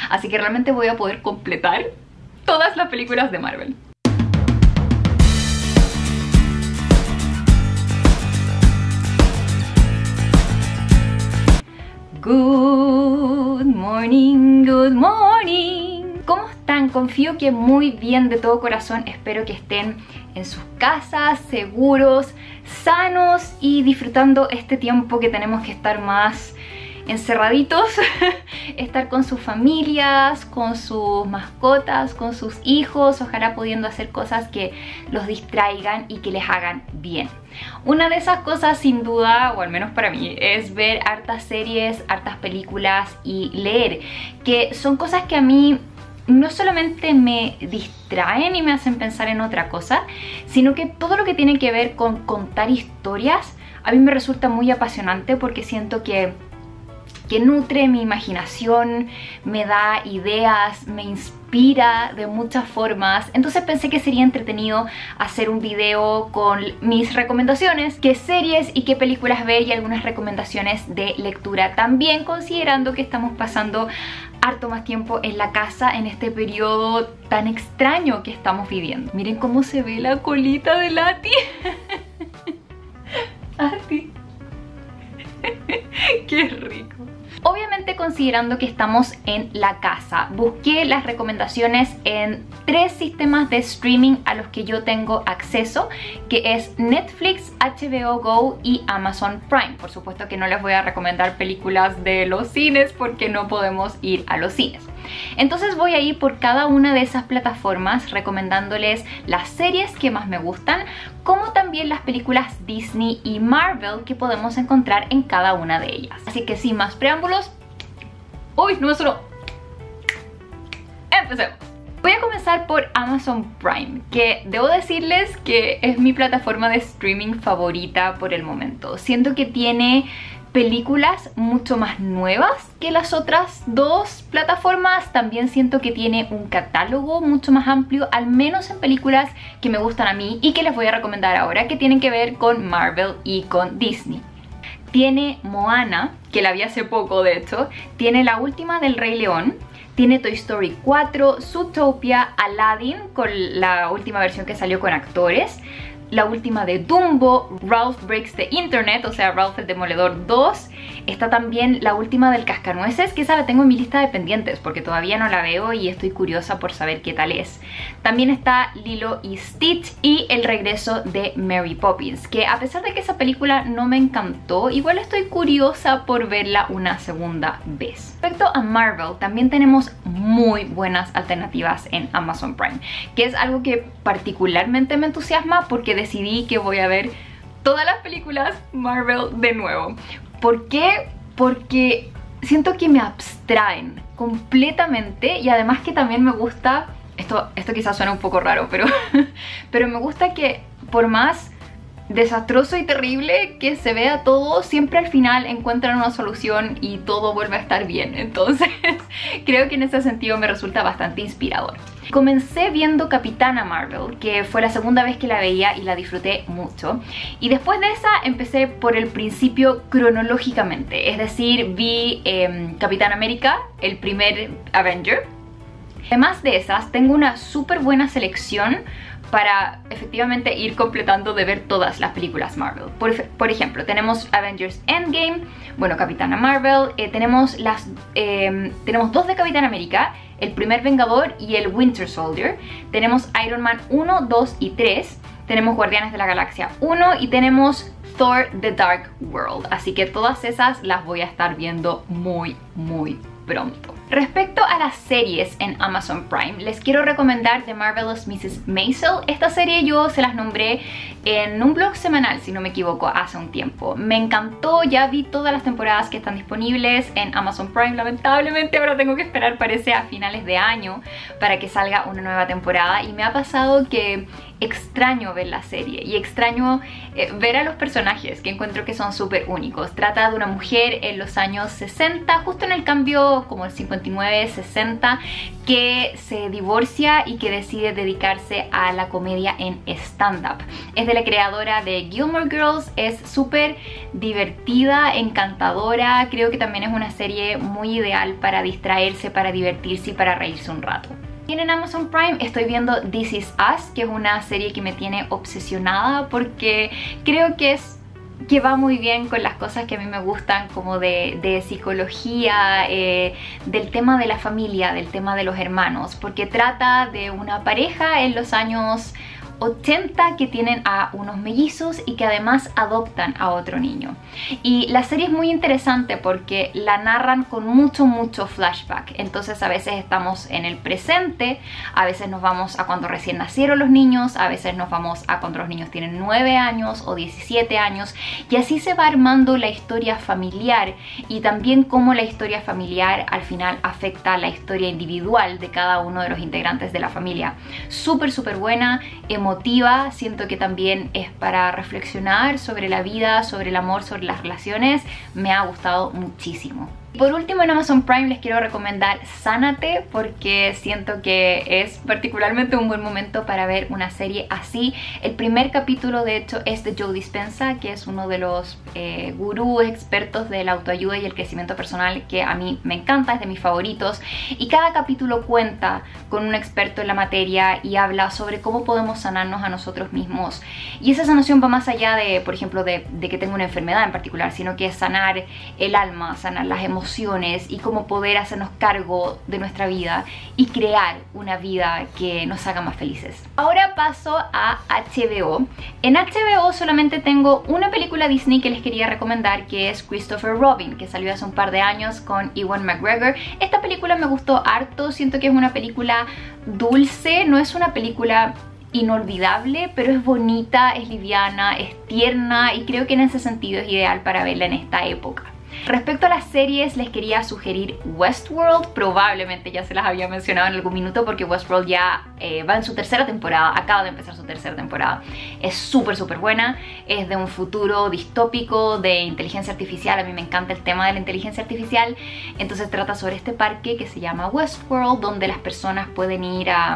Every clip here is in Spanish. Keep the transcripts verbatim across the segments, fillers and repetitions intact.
Así que realmente voy a poder completar todas las películas de Marvel. Good morning, good morning. ¿Cómo están? Confío que muy bien, de todo corazón. Espero que estén en sus casas, seguros, sanos y disfrutando este tiempo que tenemos que estar más encerraditos, estar con sus familias, con sus mascotas, con sus hijos, ojalá pudiendo hacer cosas que los distraigan y que les hagan bien. Una de esas cosas, sin duda, o al menos para mí, es ver hartas series, hartas películas y leer, que son cosas que a mí no solamente me distraen y me hacen pensar en otra cosa, sino que todo lo que tiene que ver con contar historias a mí me resulta muy apasionante, porque siento que que nutre mi imaginación, me da ideas, me inspira de muchas formas. Entonces pensé que sería entretenido hacer un video con mis recomendaciones, qué series y qué películas ver, y algunas recomendaciones de lectura también, considerando que estamos pasando harto más tiempo en la casa en este periodo tan extraño que estamos viviendo. Miren cómo se ve la colita de Lati. Lati. Qué rico. Obviamente, considerando que estamos en la casa, busqué las recomendaciones en tres sistemas de streaming a los que yo tengo acceso, que es Netflix, H B O Go y Amazon Prime. Por supuesto que no les voy a recomendar películas de los cines porque no podemos ir a los cines. Entonces voy a ir por cada una de esas plataformas recomendándoles las series que más me gustan, como también las películas Disney y Marvel que podemos encontrar en cada una de ellas. Así que sin más preámbulos, uy, no me sonó. Empecemos. Voy a comenzar por Amazon Prime, que debo decirles que es mi plataforma de streaming favorita por el momento. Siento que tiene películas mucho más nuevas que las otras dos plataformas. También siento que tiene un catálogo mucho más amplio, al menos en películas que me gustan a mí y que les voy a recomendar ahora, que tienen que ver con Marvel y con Disney. Tiene Moana, que la vi hace poco de hecho, tiene la última del Rey León, tiene Toy Story cuatro, Zootopia, Aladdin con la última versión que salió con actores, la última de Dumbo, Ralph Breaks the Internet, o sea, Ralph el Demoledor dos. Está también la última del Cascanueces, que esa la tengo en mi lista de pendientes porque todavía no la veo y estoy curiosa por saber qué tal es. También está Lilo y Stitch y el regreso de Mary Poppins, que a pesar de que esa película no me encantó, igual estoy curiosa por verla una segunda vez. Respecto a Marvel, también tenemos muy buenas alternativas en Amazon Prime, que es algo que particularmente me entusiasma porque decidí que voy a ver todas las películas Marvel de nuevo. ¿Por qué? Porque siento que me abstraen completamente, y además que también me gusta, esto, esto quizás suena un poco raro, pero, pero me gusta que por más desastroso y terrible que se vea todo, siempre al final encuentran una solución y todo vuelve a estar bien. Entonces creo que en ese sentido me resulta bastante inspirador. Comencé viendo Capitana Marvel, que fue la segunda vez que la veía y la disfruté mucho. Y después de esa empecé por el principio cronológicamente, es decir, vi eh, Capitán América, el primer Avenger. Además de esas, tengo una súper buena selección para efectivamente ir completando de ver todas las películas Marvel. Por, por ejemplo, tenemos Avengers Endgame, bueno, Capitana Marvel, eh, tenemos, las, eh, tenemos dos de Capitán América, el primer Vengador y el Winter Soldier. Tenemos Iron Man uno, dos y tres, tenemos Guardianes de la Galaxia uno y tenemos Thor The Dark World. Así que todas esas las voy a estar viendo muy, muy pronto. Respecto a las series en Amazon Prime, les quiero recomendar The Marvelous missus Maisel. Esta serie yo se las nombré en un blog semanal, si no me equivoco, hace un tiempo. Me encantó, ya vi todas las temporadas que están disponibles en Amazon Prime. Lamentablemente ahora tengo que esperar, parece, a finales de año para que salga una nueva temporada. Y me ha pasado que extraño ver la serie y extraño eh, ver a los personajes que encuentro que son súper únicos. Trata de una mujer en los años sesenta, justo en el cambio como el cincuenta y nueve sesenta, que se divorcia y que decide dedicarse a la comedia en stand-up. Es de la creadora de Gilmore Girls, es súper divertida, encantadora, creo que también es una serie muy ideal para distraerse, para divertirse y para reírse un rato. Y en Amazon Prime estoy viendo This Is Us, que es una serie que me tiene obsesionada porque creo que es que va muy bien con las cosas que a mí me gustan, como de, de psicología, eh, del tema de la familia, del tema de los hermanos, porque trata de una pareja en los años ochenta que tienen a unos mellizos y que además adoptan a otro niño. Y la serie es muy interesante porque la narran con mucho mucho flashback, entonces a veces estamos en el presente, a veces nos vamos a cuando recién nacieron los niños, a veces nos vamos a cuando los niños tienen nueve años o diecisiete años, y así se va armando la historia familiar y también cómo la historia familiar al final afecta a la historia individual de cada uno de los integrantes de la familia. Súper súper buena, emotiva, siento que también es para reflexionar sobre la vida, sobre el amor, sobre las relaciones. Me ha gustado muchísimo. Por último, en Amazon Prime les quiero recomendar Sánate, porque siento que es particularmente un buen momento para ver una serie así. El primer capítulo de hecho es de Joe Dispenza, que es uno de los eh, gurús expertos de la autoayuda y el crecimiento personal que a mí me encanta, es de mis favoritos, y cada capítulo cuenta con un experto en la materia y habla sobre cómo podemos sanarnos a nosotros mismos. Y esa sanación va más allá de, por ejemplo, de, de que tenga una enfermedad en particular, sino que es sanar el alma, sanar las emociones y cómo poder hacernos cargo de nuestra vida y crear una vida que nos haga más felices. Ahora paso a H B O. En H B O solamente tengo una película Disney que les quería recomendar, que es Christopher Robin, que salió hace un par de años con Ewan McGregor. Esta película me gustó harto, siento que es una película dulce, no es una película inolvidable, pero es bonita, es liviana, es tierna y creo que en ese sentido es ideal para verla en esta época. Respecto a las series, les quería sugerir Westworld. Probablemente ya se las había mencionado en algún minuto porque Westworld ya eh, va en su tercera temporada, acaba de empezar su tercera temporada. Es súper súper buena, es de un futuro distópico de inteligencia artificial. A mí me encanta el tema de la inteligencia artificial. Entonces trata sobre este parque que se llama Westworld, donde las personas pueden ir a,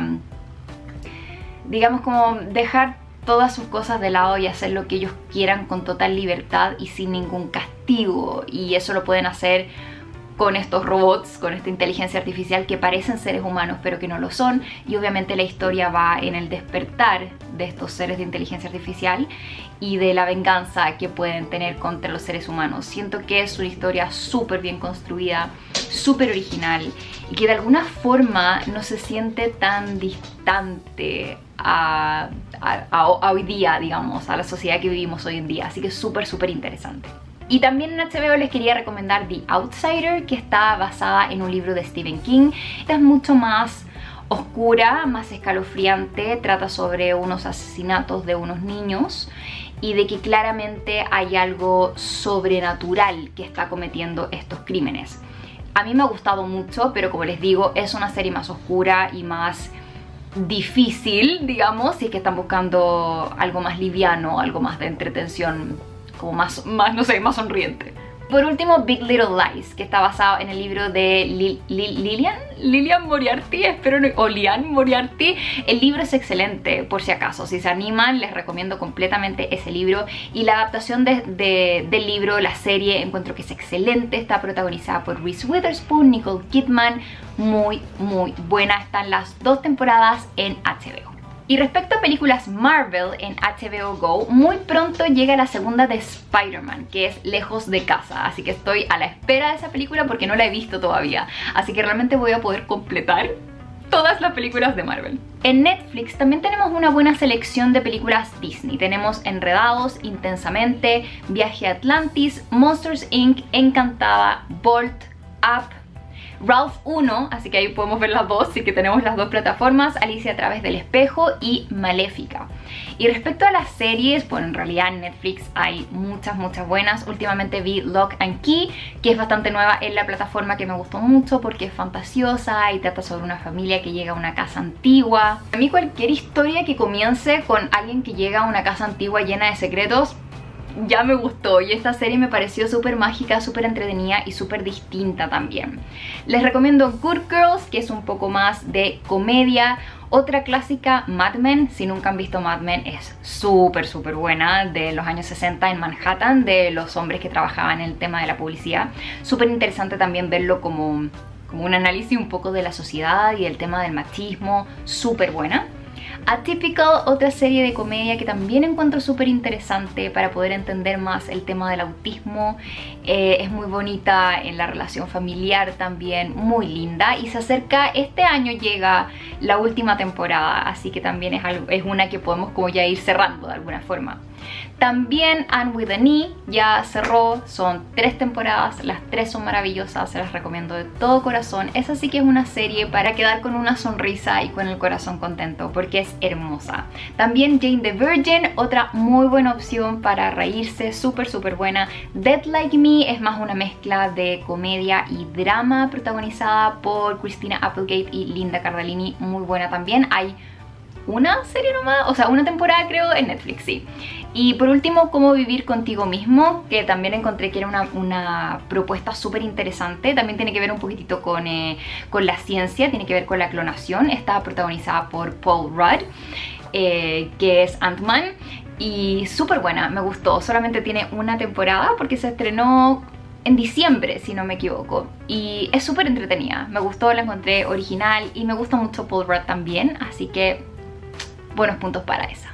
digamos, como dejar todas sus cosas de lado y hacer lo que ellos quieran con total libertad y sin ningún castigo, y eso lo pueden hacer con estos robots, con esta inteligencia artificial que parecen seres humanos pero que no lo son, y obviamente la historia va en el despertar de estos seres de inteligencia artificial y de la venganza que pueden tener contra los seres humanos. Siento que es una historia súper bien construida, súper original y que de alguna forma no se siente tan distante a, a, a, a hoy día, digamos, a la sociedad que vivimos hoy en día, así que es súper súper interesante. Y también en H B O les quería recomendar The Outsider, que está basada en un libro de Stephen King. Esta es mucho más oscura, más escalofriante, trata sobre unos asesinatos de unos niños y de que claramente hay algo sobrenatural que está cometiendo estos crímenes. A mí me ha gustado mucho, pero como les digo, es una serie más oscura y más difícil, digamos, si es que están buscando algo más liviano, algo más de entretención, como más, más no sé, más sonriente. Por último, Big Little Lies, que está basado en el libro de Lil, Lil, Lilian, Lilian Moriarty, espero no, o Lian Moriarty. El libro es excelente, por si acaso, si se animan les recomiendo completamente ese libro, y la adaptación de, de, del libro, la serie, encuentro que es excelente. Está protagonizada por Reese Witherspoon, Nicole Kidman, muy muy buena. Están las dos temporadas en H B O. Y respecto a películas Marvel en H B O Go, muy pronto llega la segunda de Spider-Man, que es Lejos de Casa, así que estoy a la espera de esa película porque no la he visto todavía, así que realmente voy a poder completar todas las películas de Marvel. En Netflix también tenemos una buena selección de películas Disney. Tenemos Enredados, Intensamente, Viaje a Atlantis, Monsters incorporated, Encantada, Bolt, Up, Ralph uno, así que ahí podemos ver las dos, así que tenemos las dos plataformas, Alicia a través del espejo y Maléfica. Y respecto a las series, bueno, en realidad en Netflix hay muchas, muchas buenas. Últimamente vi Lock and Key, que es bastante nueva en la plataforma, que me gustó mucho porque es fantasiosa y trata sobre una familia que llega a una casa antigua. A mí cualquier historia que comience con alguien que llega a una casa antigua llena de secretos, ya me gustó, y esta serie me pareció súper mágica, súper entretenida y súper distinta también. Les recomiendo Good Girls, que es un poco más de comedia. Otra clásica, Mad Men. Si nunca han visto Mad Men, es súper súper buena, de los años sesenta en Manhattan, de los hombres que trabajaban en el tema de la publicidad. Súper interesante también verlo como, como un análisis un poco de la sociedad y el tema del machismo, súper buena. Atypical, otra serie de comedia que también encuentro súper interesante para poder entender más el tema del autismo. Eh, es muy bonita en la relación familiar también, muy linda, y se acerca, este año llega la última temporada, así que también es, algo, es una que podemos como ya ir cerrando de alguna forma. También Anne with an E ya cerró, son tres temporadas, las tres son maravillosas, se las recomiendo de todo corazón. Esa sí que es una serie para quedar con una sonrisa y con el corazón contento, porque es hermosa. También Jane the Virgin, otra muy buena opción para reírse, súper súper buena. Dead Like Me es más una mezcla de comedia y drama, protagonizada por Christina Applegate y Linda Cardellini, muy buena también. Hay una serie nomás, o sea, una temporada creo en Netflix, sí. Y por último, Cómo vivir contigo mismo, que también encontré que era una, una propuesta súper interesante. También tiene que ver un poquitito con, eh, con la ciencia, tiene que ver con la clonación. Está protagonizada por Paul Rudd, eh, que es Ant-Man, y súper buena, me gustó. Solamente tiene una temporada porque se estrenó en diciembre, si no me equivoco, y es súper entretenida, me gustó, la encontré original y me gusta mucho Paul Rudd también, así que buenos puntos para esa.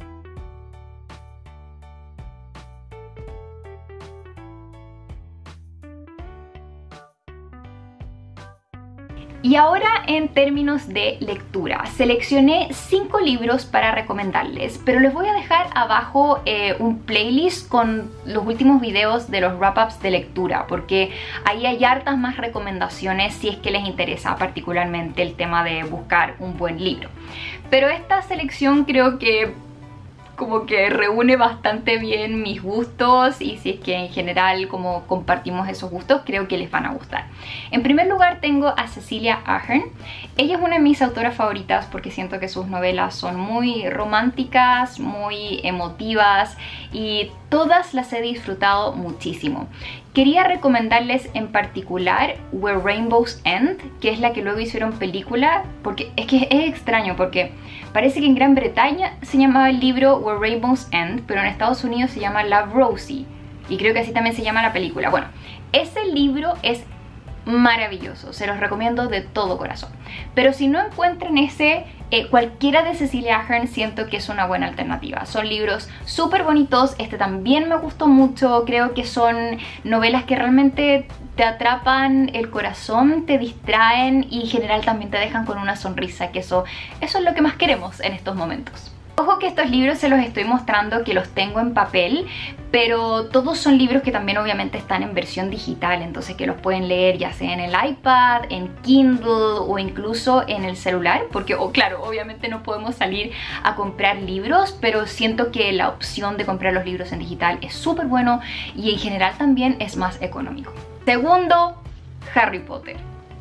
Y ahora en términos de lectura, seleccioné cinco libros para recomendarles, pero les voy a dejar abajo eh, un playlist con los últimos videos de los wrap-ups de lectura, porque ahí hay hartas más recomendaciones si es que les interesa particularmente el tema de buscar un buen libro. Pero esta selección creo que como que reúne bastante bien mis gustos, y si es que en general como compartimos esos gustos, creo que les van a gustar. En primer lugar tengo a Cecilia Ahern. Ella es una de mis autoras favoritas porque siento que sus novelas son muy románticas, muy emotivas, y todas las he disfrutado muchísimo. Quería recomendarles en particular Where Rainbows End, que es la que luego hicieron película, porque es que es extraño, porque parece que en Gran Bretaña se llamaba el libro Where Rainbows End, pero en Estados Unidos se llama Love, Rosie, y creo que así también se llama la película. Bueno, ese libro es maravilloso, se los recomiendo de todo corazón. Pero si no encuentran ese, eh, cualquiera de Cecilia Ahern siento que es una buena alternativa. Son libros súper bonitos, este también me gustó mucho, creo que son novelas que realmente te atrapan el corazón, te distraen y en general también te dejan con una sonrisa, que eso, eso es lo que más queremos en estos momentos. Ojo que estos libros se los estoy mostrando que los tengo en papel, pero todos son libros que también obviamente están en versión digital, entonces que los pueden leer ya sea en el iPad, en Kindle o incluso en el celular, porque oh, claro, obviamente no podemos salir a comprar libros, pero siento que la opción de comprar los libros en digital es súper bueno y en general también es más económico. Segundo, Harry Potter.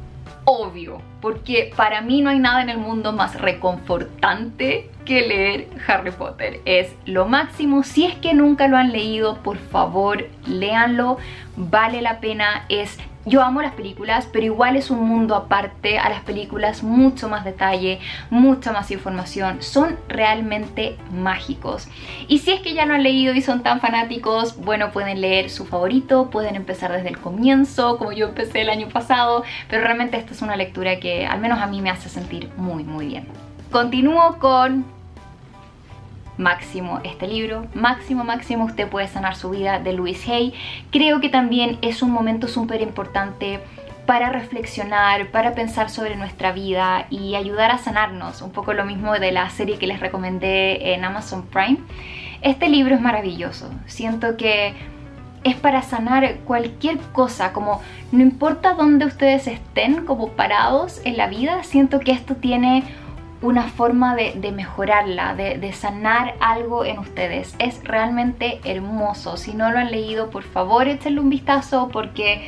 Obvio, porque para mí no hay nada en el mundo más reconfortante que leer Harry Potter. Es lo máximo. Si es que nunca lo han leído, por favor, léanlo, vale la pena. Es Yo amo las películas, pero igual es un mundo aparte a las películas, mucho más detalle, mucha más información, son realmente mágicos. Y si es que ya lo han leído y son tan fanáticos, bueno, pueden leer su favorito, pueden empezar desde el comienzo, como yo empecé el año pasado, pero realmente esta es una lectura que al menos a mí me hace sentir muy muy bien. Continúo con Máximo, este libro, Máximo, Máximo, usted puede sanar su vida, de Louise Hay. Creo que también es un momento súper importante para reflexionar, para pensar sobre nuestra vida y ayudar a sanarnos, un poco lo mismo de la serie que les recomendé en Amazon Prime. Este libro es maravilloso, siento que es para sanar cualquier cosa, como no importa dónde ustedes estén como parados en la vida, siento que esto tiene una forma de, de mejorarla, de, de sanar algo en ustedes. Es realmente hermoso. Si no lo han leído, por favor échenle un vistazo porque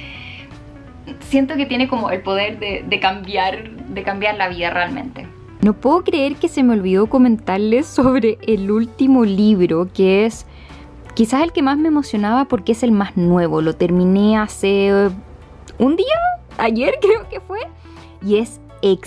siento que tiene como el poder de, de cambiar, de cambiar la vida realmente. No puedo creer que se me olvidó comentarles sobre el último libro, que es quizás el que más me emocionaba porque es el más nuevo. Lo terminé hace un día, ayer creo que fue, y es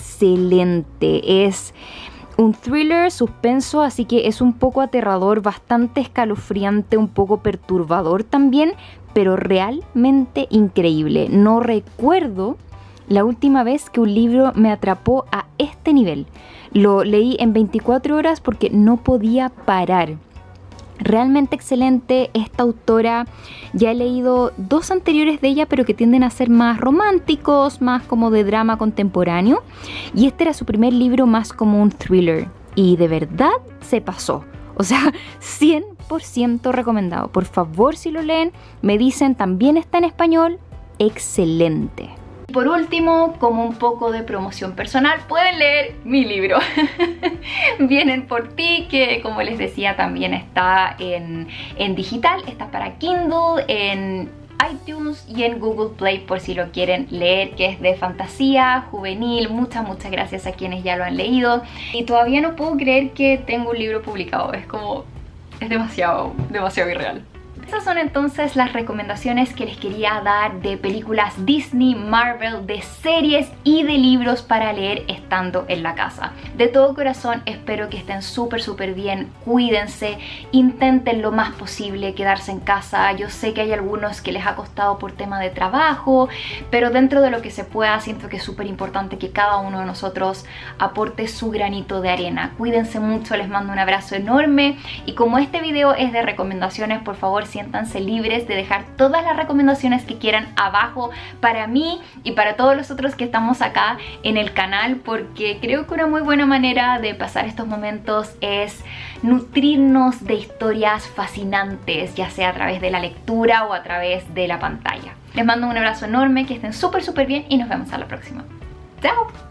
excelente. Es un thriller suspenso, así que es un poco aterrador, bastante escalofriante, un poco perturbador también, pero realmente increíble. No recuerdo la última vez que un libro me atrapó a este nivel. Lo leí en veinticuatro horas porque no podía parar. Realmente excelente. Esta autora, ya he leído dos anteriores de ella, pero que tienden a ser más románticos, más como de drama contemporáneo. Y este era su primer libro más como un thriller. Y de verdad se pasó. O sea, cien por ciento recomendado. Por favor, si lo leen, me dicen, también está en español. Excelente. Por último, como un poco de promoción personal, pueden leer mi libro Vienen por ti, que como les decía también está en, en digital, está para Kindle, en iTunes y en Google Play por si lo quieren leer, que es de fantasía juvenil. Muchas, muchas gracias a quienes ya lo han leído. Y todavía no puedo creer que tengo un libro publicado, es como, es demasiado, demasiado irreal. Esas son entonces las recomendaciones que les quería dar de películas Disney, Marvel, de series y de libros para leer estando en la casa. De todo corazón espero que estén súper súper bien, cuídense, intenten lo más posible quedarse en casa. Yo sé que hay algunos que les ha costado por tema de trabajo, pero dentro de lo que se pueda siento que es súper importante que cada uno de nosotros aporte su granito de arena. Cuídense mucho, les mando un abrazo enorme y como este video es de recomendaciones, por favor siéntanse libres de dejar todas las recomendaciones que quieran abajo para mí y para todos los otros que estamos acá en el canal, porque creo que una muy buena manera de pasar estos momentos es nutrirnos de historias fascinantes, ya sea a través de la lectura o a través de la pantalla. Les mando un abrazo enorme, que estén súper súper bien y nos vemos a la próxima. ¡Chao!